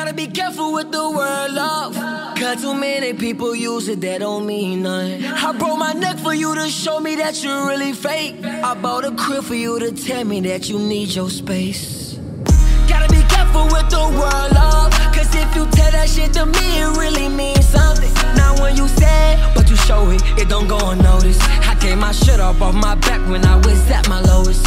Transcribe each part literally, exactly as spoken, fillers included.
Gotta be careful with the word love, cause too many people use it, that don't mean nothing. I broke my neck for you to show me that you're really fake. I bought a crib for you to tell me that you need your space. Gotta be careful with the word love, cause if you tell that shit to me, it really means something. Now when you say it, but you show it, it don't go unnoticed. I gave my shit up off my back when I was at my lowest.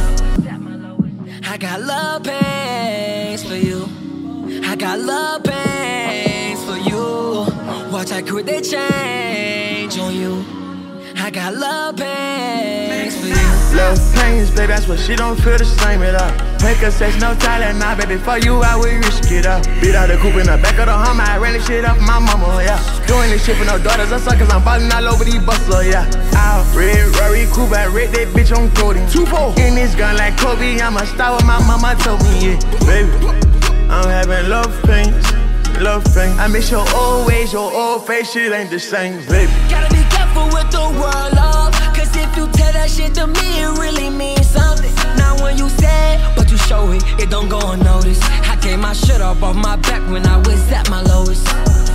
I got love pains for you, I got love pains for you. Watch how quick they change on you. I got love pains for you. Love pains, baby, that's what she don't feel the same at all. Make her sex, no talent, nah, baby, for you, I would risk it up. Beat out the coupe in the back of the Hummer, I ran this shit up my mama, yeah. Doing this shit for no daughters or suckers, I'm ballin' all over these busters, yeah. Out, red, Rory, coupe, I read that bitch on Cody. two four in this gun like Kobe, I'm a star, what my mama told me, yeah. Baby, I'm having love pains, love pains. I miss your old ways, your old face, shit ain't the same, baby. Gotta be careful with the word love, cause if you tell that shit to me, it really means something. Now when you say it, but you show it, it don't go unnoticed. I gave my shit up off my back when I was at my lowest.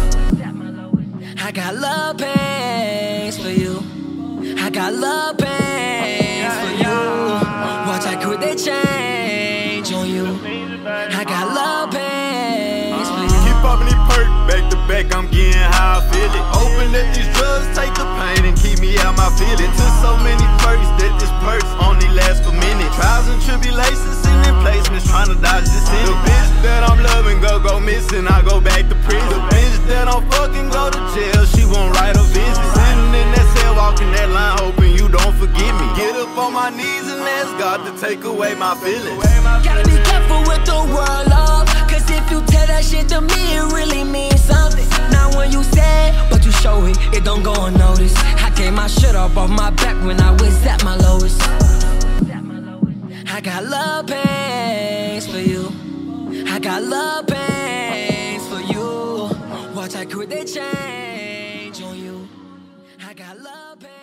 I got love pains for you, I got love pains for you. Watch how quick they change on you. I got love pains for you. Keep popping these perks, back to back, I'm getting how I feel it. Open up these drugs, take the pain and keep me out my feelings. Took so many perks that this perks only lasts for minutes. Trials and tribulations, sending placements, trying to dodge this sin. The bitch that I'm loving go go missing, I go back to prison. The bitch that I'm fucking go to jail, she won't write a visit. Sitting in that cell, walking that line, hoping you don't forget me. Get up on my knees and ask God to take away my feelings. Gotta be careful with the word love, cause if you tell that shit to me, it really means something. Now when you say it, but you show it, it don't go unnoticed. I gave my shit up off my back when I was at my lowest. I got love pains for you, I got love pains for you. Watch how quick they change on you. I got love pains.